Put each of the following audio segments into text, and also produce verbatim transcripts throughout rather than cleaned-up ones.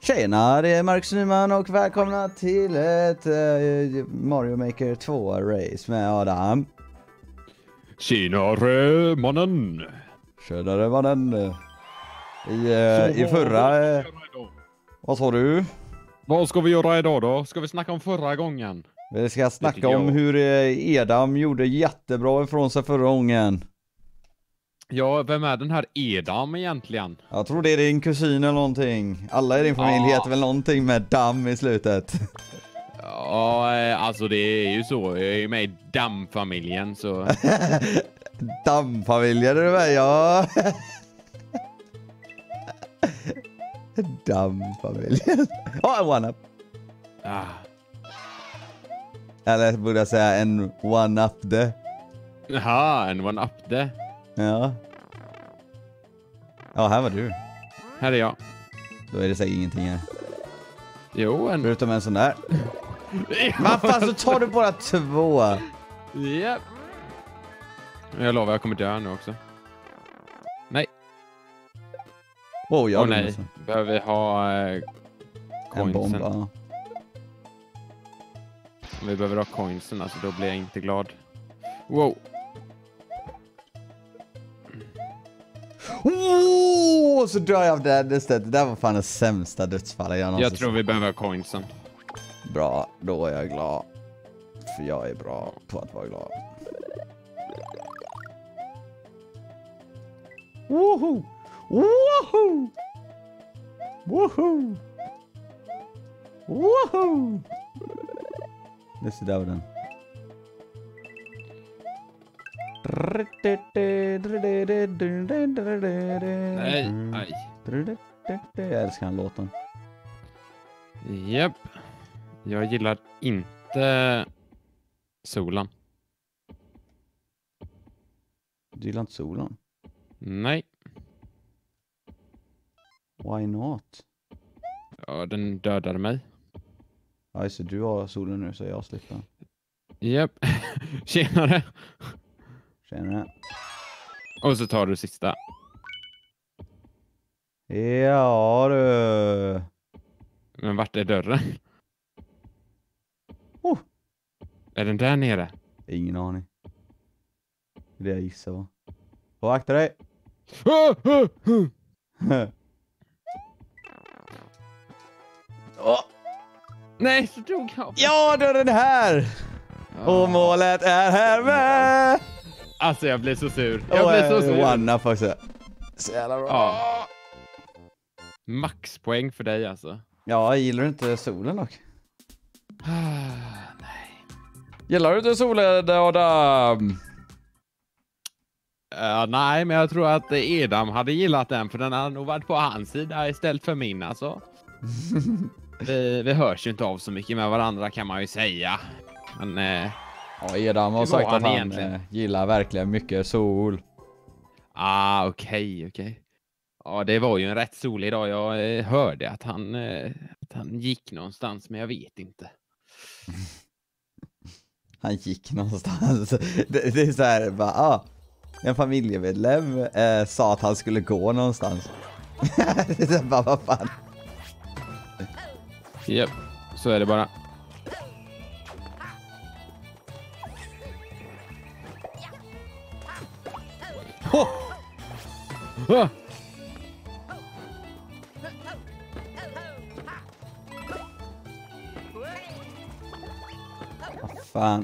Tjena, det är Marcus Nyman och välkomna till ett uh, Mario Maker två-race med Adam. Tjenare mannen! Tjenare mannen! I, uh, i förra... Uh, vad sa du? Vad ska vi göra idag då? Ska vi snacka om förra gången? Vi ska snacka om hur uh, Edam gjorde jättebra ifrån sig förra gången. Ja, vem är den här Edam egentligen? Jag tror det är din kusin eller någonting. Alla i din familj ja. heter väl någonting med Dam i slutet. Ja, alltså det är ju så. Jag är ju med i Dam-familjen så... Dam-familjen är du med, ja. Dam-familjen. Ja, oh, en one-up. Ah. Eller borde jag säga en one-up det. Jaha, en one-up det. Ja. Ja, här var du. Här är jag. Då är det säkert ingenting här. Jo, en... Förutom en sån där. Vad fan, så tar du bara två. Japp. Yep. Jag lovar, jag kommer dö nu också. Nej. Oh, jag oh, nej. Måste. Behöver vi ha eh, coinsen. En bomb, ja. Vi behöver ha coinsen, alltså då blir jag inte glad. Wow. Oh, så dör jag av det istället. Det där var fan det sämsta dödsfallet jag någonsin. Jag tror vi behöver coinsen. Bra, då är jag glad. För jag är bra på att vara glad. Woho! Woho! Woho! Woho! Det ser där var den. Nej, aj. Jag älskar den låten. Japp. Jag gillar inte solen. Du gillar inte solen? Nej. Why not? Ja, den dödade mig. Ja, så du har solen nu så jag slipper. Japp. Tjenare. Tjenare. Och så tar du sista. Ja du. Men vart är dörren? Oh. Är den där nere? Ingen aning. Det är det jag gissar va. Och akta dig. Oh. Nej, så dog jag. Ja, då är den här. Oh. Och målet är här med. Alltså jag blir så sur. Jag oh, blir så sur. One up också. Så jävla bra. Ja. Maxpoäng för dig alltså. Ja, gillar du inte solen dock? Nej. Gillar du inte solen, Adam? Uh, nej, men jag tror att Edam hade gillat den, för den hade nog varit på hans sida istället för min alltså. vi, vi hörs ju inte av så mycket med varandra kan man ju säga. Men uh, ja, Edam har sagt att han egentligen uh, gillar verkligen mycket sol. Ah, okej, okay, okej. Okay. Ja, det var ju en rätt solig dag. Jag eh, hörde att han, eh, att han gick någonstans, men jag vet inte. Han gick någonstans. Det, det är så här, bara, ah, en familjemedlem eh, sa att han skulle gå någonstans. Det är så här, bara, vad fan. Japp, så är det bara. Oh! Ah! Fan.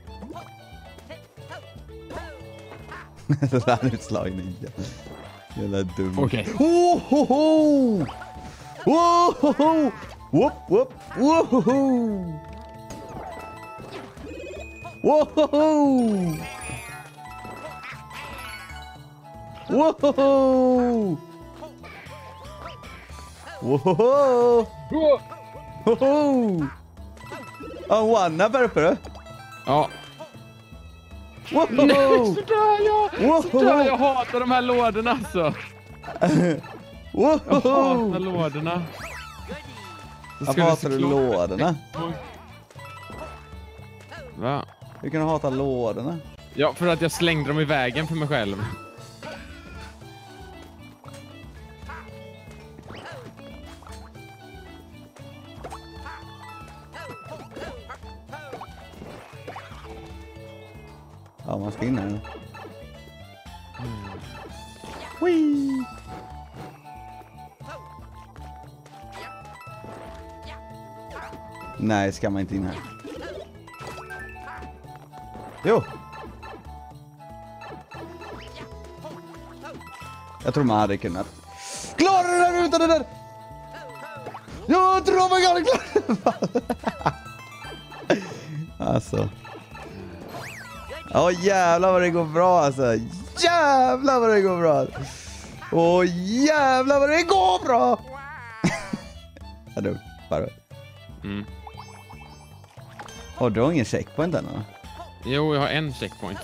Det där utslagning. Jävla dum. Okej. Okay. Oh, ho, ho! Oh, ho, ho! Whoop, whoop! Oh, ho, ho! Oh, ho, ho! Oh, ho, ho! Oh, ho, ho! Ja, oh, one up uppe då. Ja. Wow. Nej, så dör jag. Wow. Så dör jag. Hatar de här lådorna alltså. Wow. Jag hatar lådorna. Jag hatar du lådorna? Va? Hur kan du hata lådorna? Ja, för att jag slängde dem i vägen för mig själv. Ja, man ska in här. Mm. Whee! Nej, ska man inte in här. Jo! Jag tror man hade kunnat. Klara den där utan den där! Jag tror man hade klarat. Alltså. Åh jävlar vad det går bra alltså. Jävlar vad det går bra. Åh jävlar vad det går bra. Jag dog. Bara. Mm. Åh, du har ingen checkpoint än, eller? Jo, jag har en checkpoint.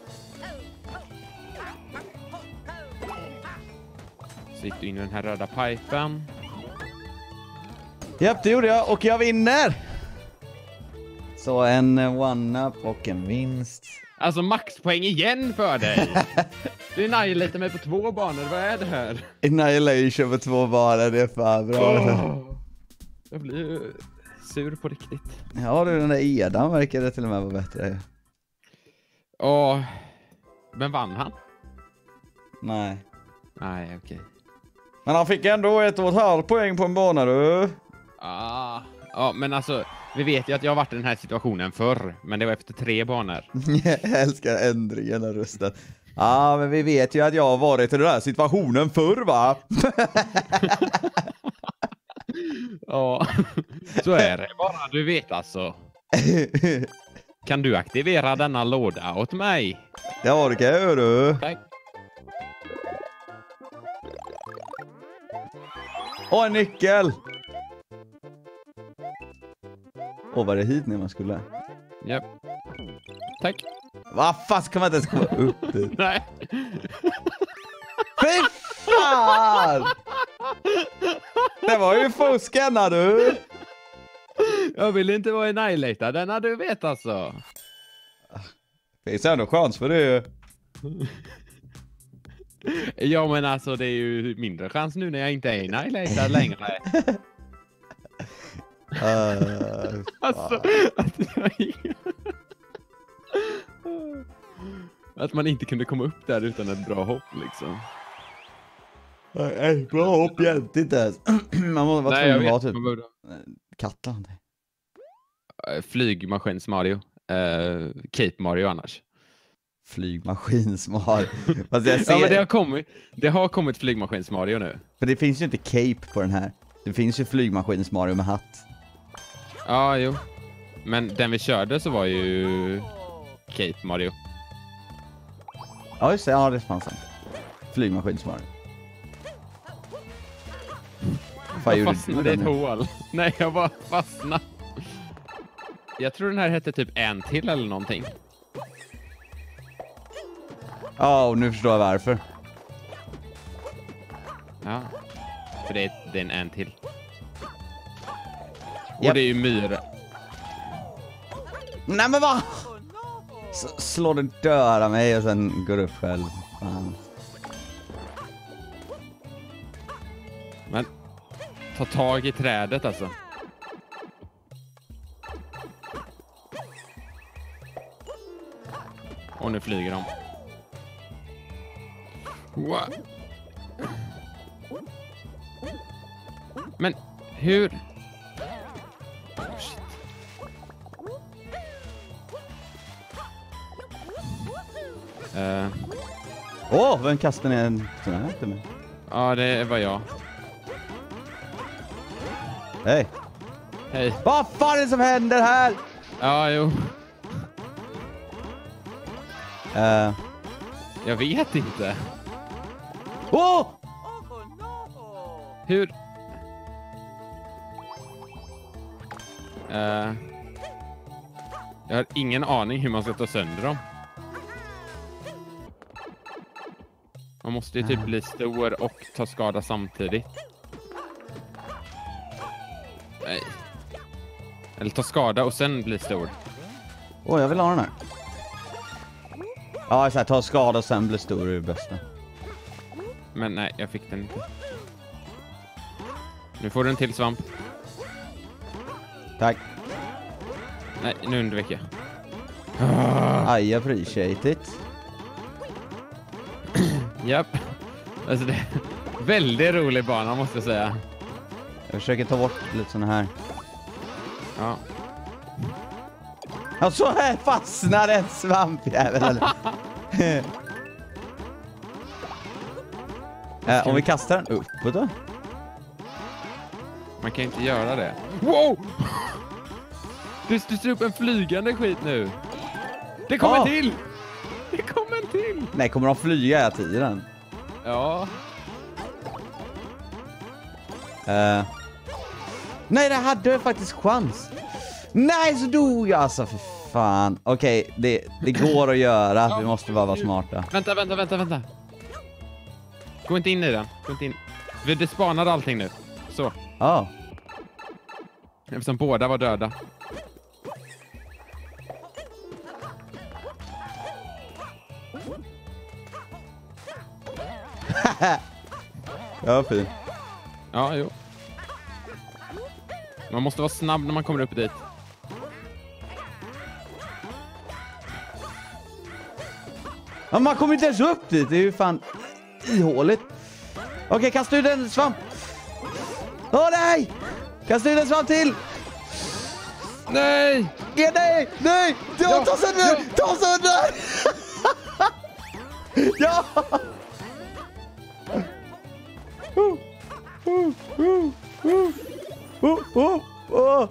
Så gick du in i den här röda pipen. Japp, det gjorde jag och jag vinner! Så en one-up och en vinst. Alltså maxpoäng igen för dig. Du annihilatar mig på två banor. Vad är det här? Annihilation på två banor, det är fan bra. Oh. Jag blir ju sur på riktigt. Ja, du, den där Edam verkar det till och med vara bättre. Åh. Men vann han? Nej. Nej, okej. Okay. Men han fick ändå ett och ett halvt poäng på en bana, du. Ah. Ja, men alltså, vi vet ju att jag har varit i den här situationen förr, men det var efter tre banor. Jag älskar ändringen av rösten. Ja, men vi vet ju att jag har varit i den här situationen förr, va? Ja, så är det. Bara du vet alltså. Kan du aktivera denna låda åt mig? Ja, det kan jag göra, du. Tack. Åh, en nyckel! Åh, var det hit när man skulle? Japp. Tack. Vad fan ska man inte ens komma upp dit? Nej. Fy fan! Det var ju fuskarna, du! Jag vill inte vara annihilator, denna du vet alltså. Finns ändå chans för det. Ja, men alltså det är ju mindre chans nu när jag inte är annihilator längre. Uh, Alltså, att, jag... att man inte kunde komma upp där utan ett bra hopp liksom. Nej, bra hopp hjälpte inte ens. Man måste vara tvungen att vara typ behövde... katten. Flygmaskins Mario. Uh, Cape Mario annars. Flygmaskins Mario. Fast jag ser... Ja, men det har kommit. Det har kommit flygmaskins Mario nu. För det finns ju inte cape på den här. Det finns ju flygmaskins Mario med hatt. Ja, jo. Men den vi körde så var ju Cape Mario. Ja, just det. Ja, det fanns en. Flygmaskins Mario. Vad jag gjorde fastnade du i ett hål. Nej, jag bara fastnade. Jag tror den här hette typ en till eller någonting. Ja, och nu förstår jag varför. Ja. För det är, det är en en till. Och Yep. det är ju myra. Nej men vad? S- slår den döda mig och sen går upp själv. Fan. Men ta tag i trädet alltså. Och nu flyger de. Wow. Men hur? Oh, shit. Uh, Åh, oh, vem kastar ner en sån här till mig? ja, det var jag. Hej. Hej. Vad fan är det som händer här? Ja, jo. Uh. Jag vet inte. Åh! Oh! Hur? Uh, jag har ingen aning hur man ska ta sönder dem. Man måste ju typ bli stor och ta skada samtidigt. Nej. Eller ta skada och sen bli stor. Åh, oh, jag vill ha den här. Ja, så här, ta skada och sen bli stor är det bästa. Men nej, jag fick den inte. Nu får du en till svamp. Tack. Nej, nu undvek jag. I appreciate it. Japp. Alltså det är väldigt rolig bana måste jag säga. Jag försöker ta bort lite såna här. Ja. Ja, så här fastnar en svampjävel. äh, om vi kastar den uppåt då? Man kan inte göra det. Wow! Du, du ser upp en flygande skit nu. Det kommer oh. till! Det kommer till! Nej, kommer de flyga hela tiden? Ja. Uh. Nej, det hade jag faktiskt chans. Nej, så dog jag alltså, för fan. Okej, okay, det, det går att göra. Ja, vi måste bara vara smarta. Vänta, vänta, vänta, vänta. Gå inte in i den. Gå inte in. Det spanar allting nu. Så. Ja. Oh. Eftersom båda var döda. Ja, fin. Ja, jo. Man måste vara snabb när man kommer upp dit. Ja, man kommer inte ens upp dit. Det är ju fan ihåligt. Okej, okay, kasta ut en svamp. Åh, nej! Kasta ut en svamp till. Nej! Ja, nej! Nej! Ja, ja, ta sönder! Ja. Ta sönder! Ja! Uh, uh, uh, uh. Uh, uh, uh.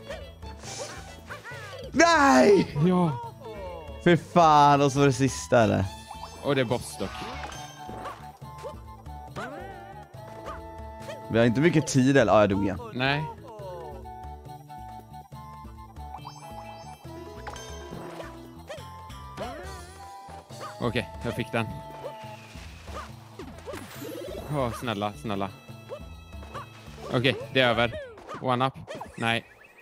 Nej! Ja. För fan, och så var det sista eller? Och det är bossdock. Vi har inte mycket tid eller? Ja, jag dog igen. Nej. Okej, okay, jag fick den. Åh, oh, snälla, snälla. Okej, okay, det är över. One up. Nej.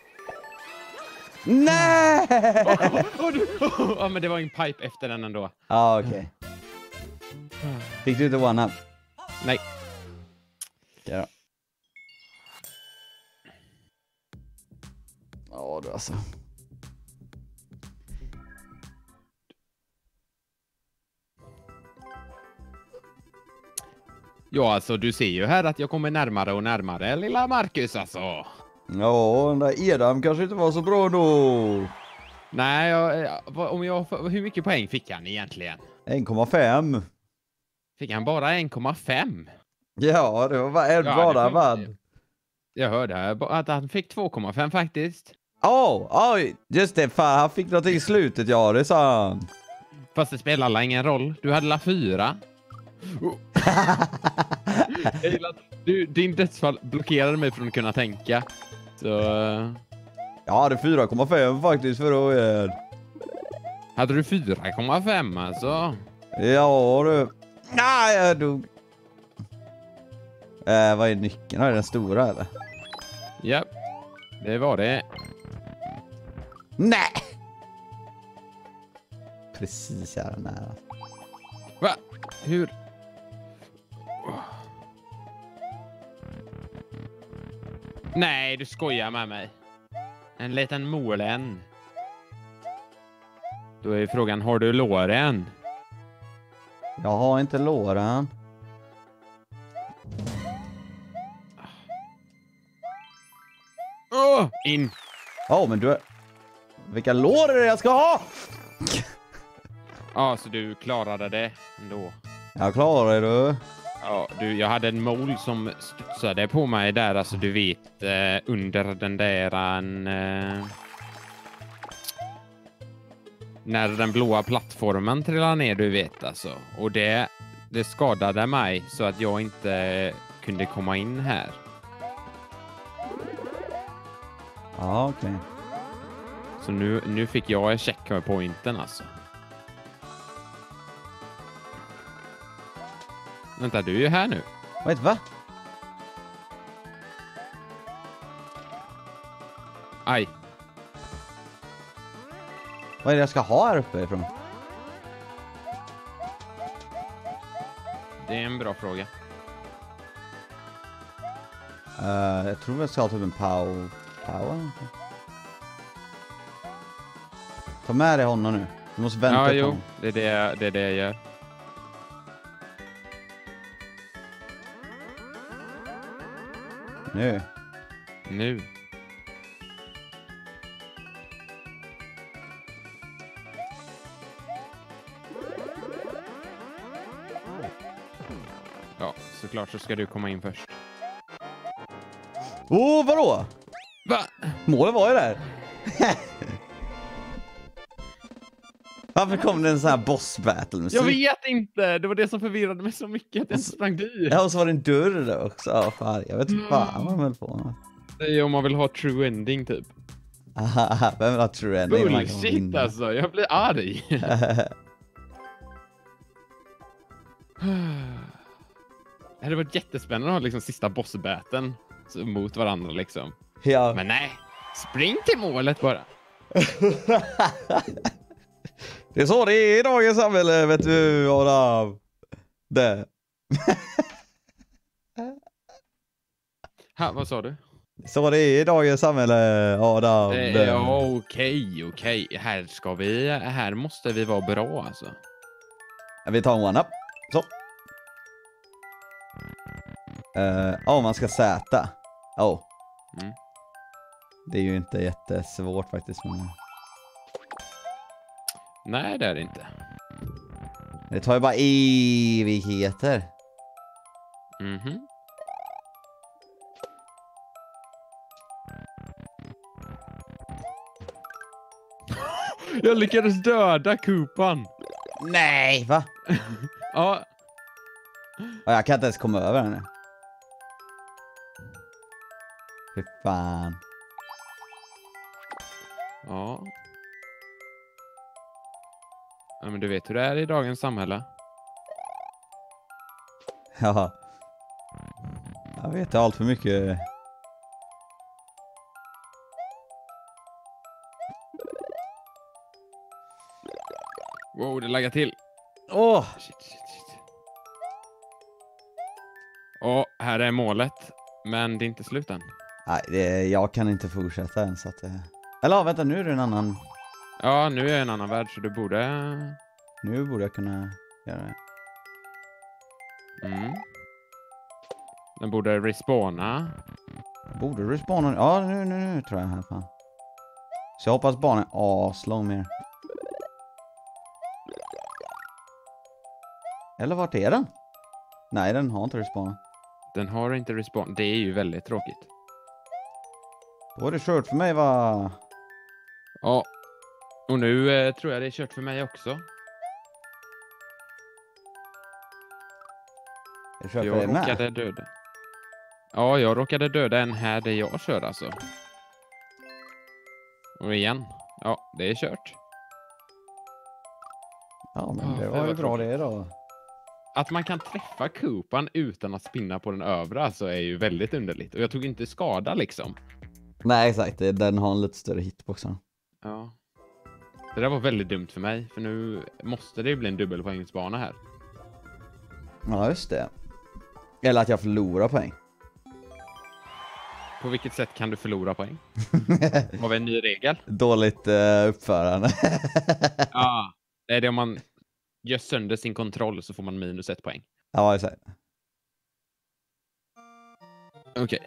Nej! Oh, oh, oh, oh, men det var en pipe efter den ändå. Ja, ah, okej. Okay. Fick du inte one up? Nej. Ja. Ja, du alltså. Ja, alltså du ser ju här att jag kommer närmare och närmare, lilla Marcus alltså. Ja, den där Edam kanske inte var så bra då. Nej, jag, om jag, hur mycket poäng fick han egentligen? en komma fem. Fick han bara en komma fem? Ja, det var bara en ja, bara vad. Jag hörde att han fick två komma fem faktiskt. Åh, oh, oh, just det, fan, han fick något i slutet, ja, det sa han. Fast det spelar alla ingen roll, du hade la fyra. Oh. du, din dödsfall blockerade mig från att kunna tänka. Så... Jag hade fyra komma fem faktiskt för år. Hade du fyra komma fem alltså? Ja du. Nej, jag dog. Eh, vad är nyckeln? Är den stora eller? Ja, det var det. Nej! Precis här nära. Va? Hur? Nej, du skojar med mig. En liten målen. Då är frågan, har du låren? Jag har inte låren. Oh, in. Ja, oh, men du... Vilka lår är det jag ska ha? Ja, så du klarade det ändå. Jag klarar det, du. Ja, du, jag hade en mål som studsade på mig där, alltså du vet, eh, under den där en, eh, när den blåa plattformen trillade ner, du vet alltså. Och det, det skadade mig så att jag inte kunde komma in här. Ja, okej. Okay. Så nu, nu fick jag en checkpointen alltså. Vänta, du är ju här nu. Vet va? Aj. Vad är det jag ska ha här uppe ifrån? Det är en bra fråga. Uh, jag tror jag ska ha typ en pow... power. Ta med dig honom nu. Du måste vänta Ja, på jo. honom. Det är det, det är det jag gör. Nu. Nu. Ja, såklart så ska du komma in först. Åh, oh, vadå? Va? Målet var ju där. Varför kom det en sån här boss battle musik? Jag vet inte! Det var det som förvirrade mig så mycket att jag inte sprang dit. Ja, och så var det en dörr där också. Ja, fan. Jag vet inte fan vad de höll på med. Det är om man vill ha true ending typ. Aha, vem vill ha true ending? Man kan Bullshit vinna. alltså, jag blir arg. Det hade varit jättespännande att ha liksom sista bossbaten mot varandra liksom. Ja. Men nej, spring till målet bara. Det är så det är i dagens samhälle, vet du, Adam. Det. Ha, vad sa du? Så det är i dagens samhälle, Adam. Eh, Det. ja, okej, okej. Här ska vi, här måste vi vara bra alltså. Vi tar en one-up. Så. Ja, uh, oh, man ska säta. Oh. Mm. Det är ju inte jättesvårt faktiskt. Men... Nej, det är det inte. Det tar ju bara evigheter. Mhm. Jag lyckades döda Koopan. Nej, va? Ja, Ja, jag kan inte ens komma över henne. Fy fan. ja. Ja, men du vet hur det är i dagens samhälle. Ja. Jag vet allt för mycket. Wow, det laggar till. Åh! Oh. Shit, shit, shit. Och här är målet. Men det är inte slut än. Nej, det, jag kan inte fortsätta än så att det... Eller ja, vänta, nu är det en annan... Ja, nu är jag i en annan värld så du borde... Nu borde jag kunna göra det. Mm. Den borde respawna. Borde du spana? Ja, nu, nu, nu tror jag här fan. Så jag hoppas banan är aslång mer. Eller vart är den? Nej, den har inte respawn. Den har inte respawn. Det är ju väldigt tråkigt. Då är det kört för mig, va? Ja. Och nu eh, tror jag det är kört för mig också. Det är kört för Jag dig med. råkade döda. Ja, jag råkade döda en här där jag kör alltså. Och igen. Ja, det är kört. Ja, men det Ja, var det ju var bra tråkigt. det då. Att man kan träffa Koopan utan att spinna på den övre alltså är ju väldigt underligt. Och jag tog inte skada liksom. Nej, exakt. Den har en lite större hitbox. Ja. Det där var väldigt dumt för mig. För nu måste det bli en dubbelpoängsbana här. Ja, just det. Eller att jag förlorar poäng. På vilket sätt kan du förlora poäng? Har vi en ny regel? Dåligt uh, uppförande. Ja. Det är det om man gör sönder sin kontroll så får man minus ett poäng. Ja, exakt. Okej. Okay.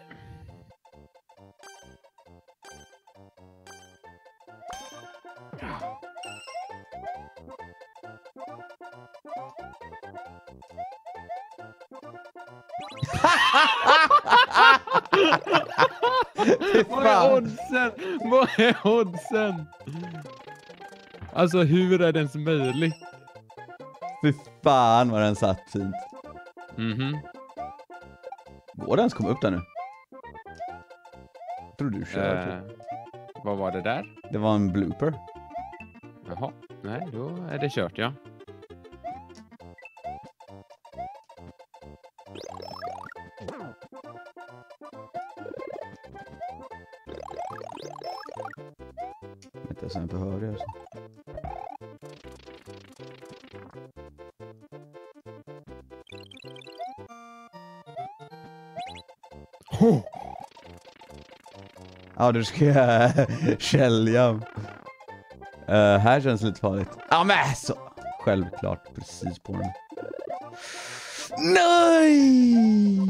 Vad är oddsen? Vad är oddsen? Alltså hur är det ens möjligt? Fy fan vad den satt fint. Mhm. Går den ens komma upp där nu? Jag tror du kör. Eh, vad var det där? Det var en blooper. Jaha. Nej, då är det kört, ja. Inte så jag behöver det. Alltså. Oh. Ja, du ska sälja. Uh, här känns det lite farligt. Ja men så. Självklart, precis på den. Nej!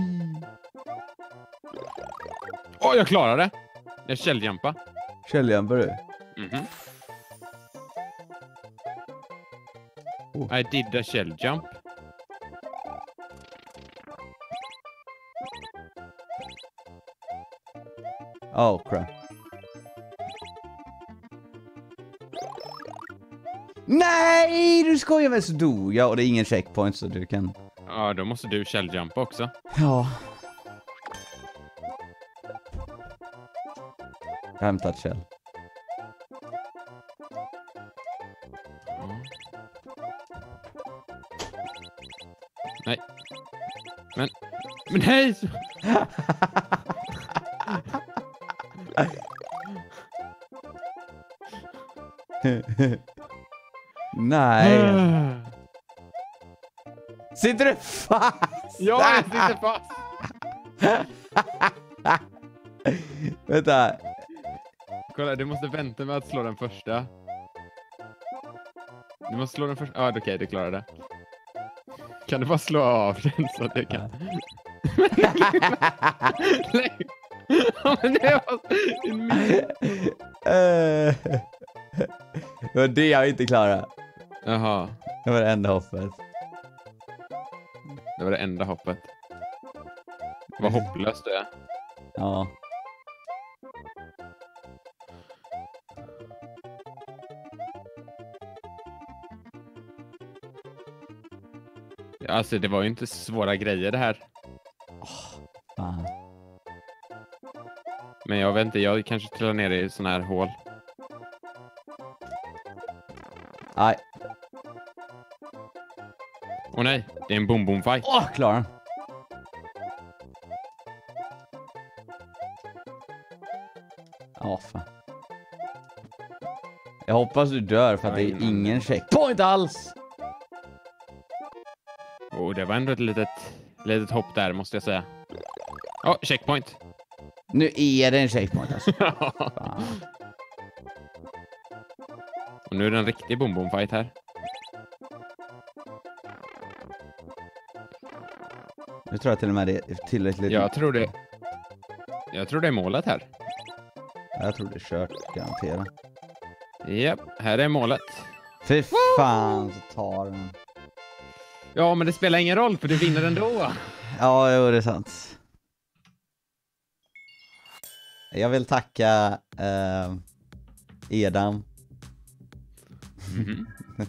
Åh, oh, jag klarade det. Jag källljumpa. Källljumpa du? Mhm. Oh. I did a shell jump. Oh crap. Nej, du skojar väl, så dog jag och det är ingen checkpoint så du kan... Ja, då måste du källljumpa också. Ja. Jag har hämtat käll. Mm. Nej. Men... Men nej! Nej. Sitter du fast? Ja, jag sitter fast. Vänta. Kolla, du måste vänta med att slå den första. Du måste slå den första. Ja, ah, okej, okay, du klarar det. Kan du bara slå av den så att jag kan... Ja, men det var en min... Det var det jag inte klarade. Jaha. Det var det enda hoppet. Det var det enda hoppet. Vad hopplöst det är. Ja. Ja, alltså det var ju inte svåra grejer det här. Oh, fan. Men jag vet inte, jag kanske trillar ner i sån här hål. Nej. Åh nej, det är en boom boom fight. Åh, oh, klar. Ja, oh, fan. Jag hoppas du dör för att det är ingen checkpoint alls. Oh, det var ändå ett litet, litet hopp där, måste jag säga. Åh, oh, checkpoint. Nu är det en checkpoint alltså. Och nu är det en riktig boom boom fight här. Nu tror jag till och med det är tillräckligt. Jag tror det. Jag tror det är målet här. Jag tror det är kört, garanterat. Japp, här är målet. Fy fan, så tar den. Ja, men det spelar ingen roll för du vinner ändå. Ja, jo, det är sant. Jag vill tacka eh, Edam. Mm-hmm.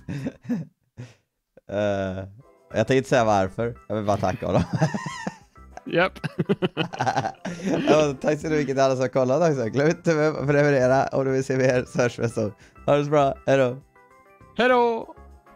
uh, jag tänkte inte säga varför. Jag vill bara tacka honom. Japp. Ja, tack så mycket till alla som har kollat också. Glöm inte att prenumerera om du vill se mer. Så hörs vi så. Ha det så bra. Hej då. Hej då.